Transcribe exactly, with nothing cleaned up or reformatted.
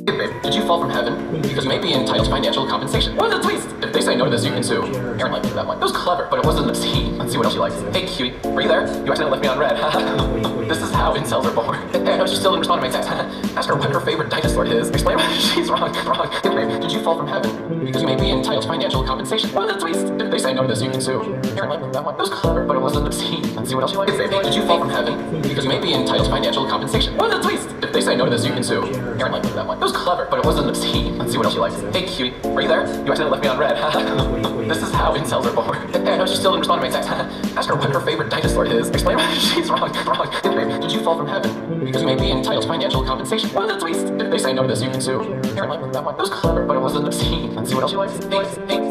Hey babe, did you fall from heaven? Because you may be entitled to financial compensation. What was the twist? If they say no to this, you can sue. Aaron liked that one. It was clever, but it wasn't obscene. Let's see what else she likes. Hey cutie, are you there? You accidentally left me on red. This is how incels are born. Hey, I know she still didn't respond to my text. Ask her what her favorite dinosaur is. Explain why she's wrong. Wrong. Hey babe, did you fall from heaven? Because you may be entitled to financial compensation. What was the twist? If they say no to this, you can sue. Aaron liked that one. It was clever, but it wasn't obscene. Let's see what else she likes. Hey babe, did you fall from heaven? Because you may be entitled to financial compensation. What was the twist? If they say no to this, you can sue. Aaron liked that one. It was clever, but it wasn't obscene. Let's see what else she likes. Hey cutie, are you there? You accidentally left me on red. This is how incels are born. Hey, I know she still didn't respond to my text. Ask her what her favorite dinosaur is. Explain why she's wrong. Wrong. Hey babe, did you fall from heaven? Because you may be entitled to financial compensation. What was the twist? If they say no to this, you can sue. Aaron liked that one. It was clever, but it wasn't obscene. Let's see what else she likes. Hey, hey